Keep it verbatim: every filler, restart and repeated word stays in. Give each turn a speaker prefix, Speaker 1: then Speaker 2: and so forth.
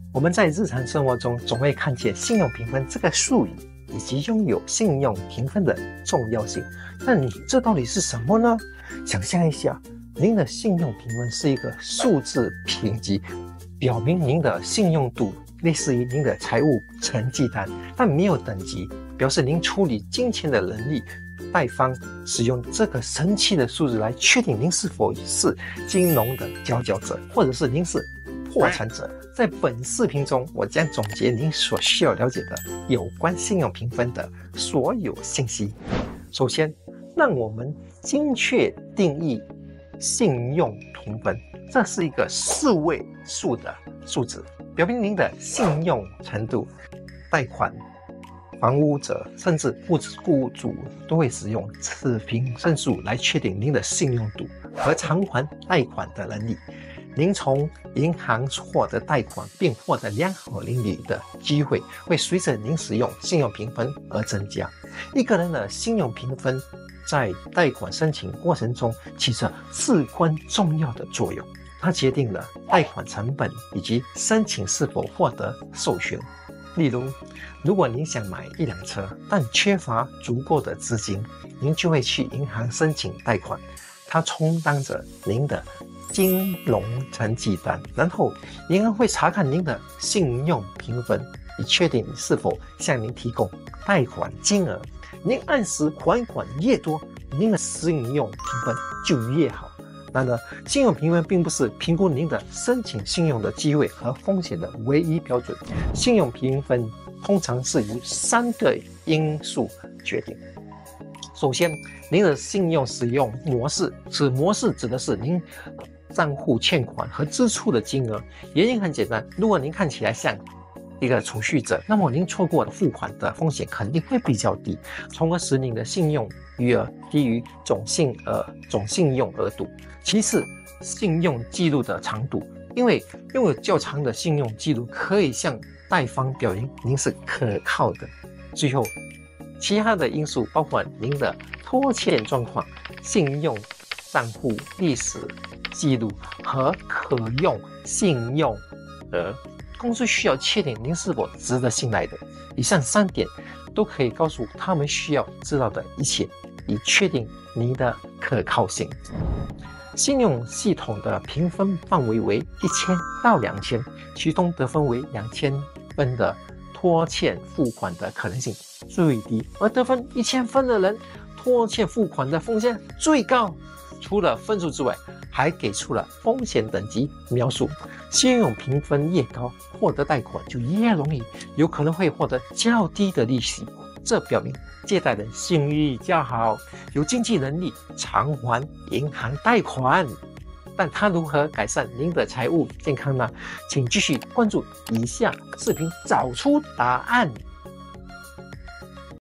Speaker 1: 我们在日常生活中总会看见信用评分这个术语，以及拥有信用评分的重要性。但这到底是什么呢？想象一下，您的信用评分是一个数字评级，表明您的信用度类似于您的财务成绩单，但没有等级，表示您处理金钱的能力。贷方使用这个神奇的数字来确定您是否是金融的佼佼者，或者是您是破产者。在本视频中，我将总结您所需要了解的有关信用评分的所有信息。首先，让我们精确定义信用评分，这是一个四位数的数字，表明您的信用程度。贷款房屋者甚至雇主都会使用此评分数来确定您的信用度和偿还贷款的能力。您从银行获得贷款并获得良好利率的机会会随着您使用信用评分而增加。一个人的信用评分在贷款申请过程中起着至关重要的作用，它决定了贷款成本以及申请是否获得授权。例如，如果您想买一辆车，但缺乏足够的资金，您就会去银行申请贷款，它充当着您的金融成绩单，然后银行会查看您的信用评分，以确定是否向您提供贷款金额。您按时还款越多，您的信用评分就越好。然而，信用评分并不是评估您的申请信用的机会和风险的唯一标准。信用评分通常是由三个因素决定。首先，您的信用使用模式，此模式指的是您账户欠款和支出的金额。原因很简单，如果您看起来像一个储蓄者，那么您错过的付款的风险肯定会比较低，从而使您的信用余额低于总信额总信用额度。其次，信用记录的长度，因为拥有较长的信用记录可以向贷方表明您是可靠的。最后，其他的因素包括您的拖欠状况、信用账户历史记录和可用信用额。公司需要确定您是否值得信赖的。以上三点都可以告诉他们需要知道的一切，以确定您的可靠性。信用系统的评分范围为一千到两千，其中得分为两千分的拖欠付款的可能性最低，而得分一千分的人拖欠付款的风险最高。除了分数之外，还给出了风险等级描述。信用评分越高，获得贷款就越容易，有可能会获得较低的利息。这表明借贷人信誉较好，有经济能力偿还银行贷款。但它如何改善您的财务健康呢？请继续关注以下视频，找出答案。